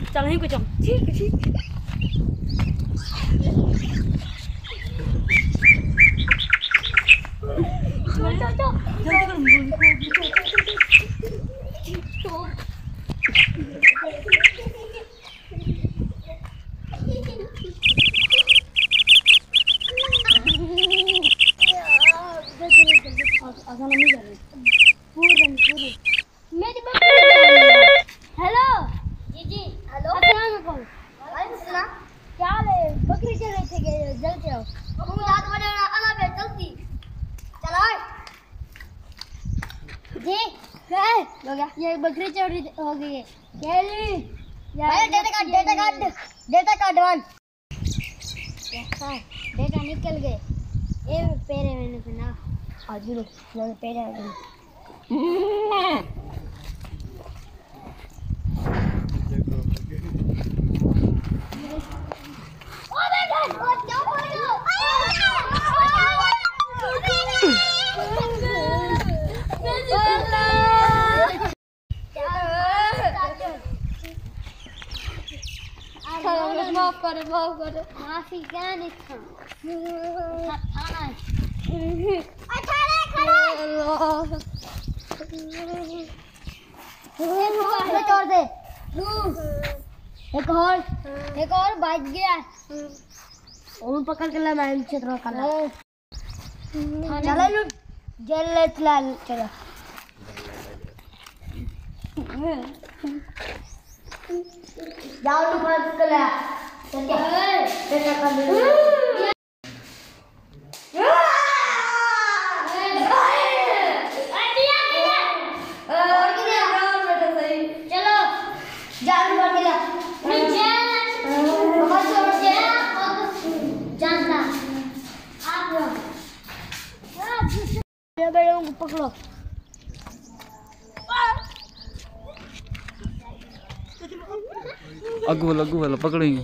चल यहीं को चल। ठीक ठीक। हेलो जी जी हेलो क्या हाल है? बकरी चल रहे थे जल्दी आओ। जी हो गया। ये बकरी चोरी हो गई है। डेटा कार्ड वन डेटा निकल गए। ये पेरे मैंने बना आज लोग पेरे आ गए। माफ करो माफी क्या नहीं छोड़ दे। एक और भाग गया और पकड़ के ला मैं चित्र चलो जेल चलो जाओ दुकान से ले पकड़ो अगू वाला पकड़ेंगे।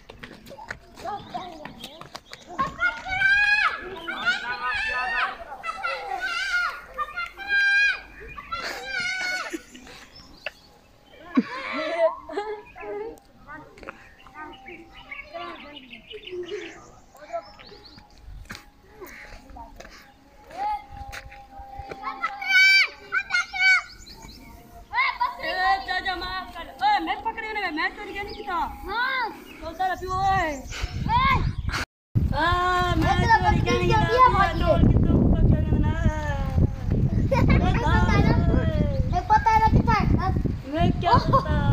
मैं चोरी क्या नहीं किया। हाँ बोलता रहा पियो ओए मैं चोरी क्या नहीं किया। पता है ना कितना मैं क्या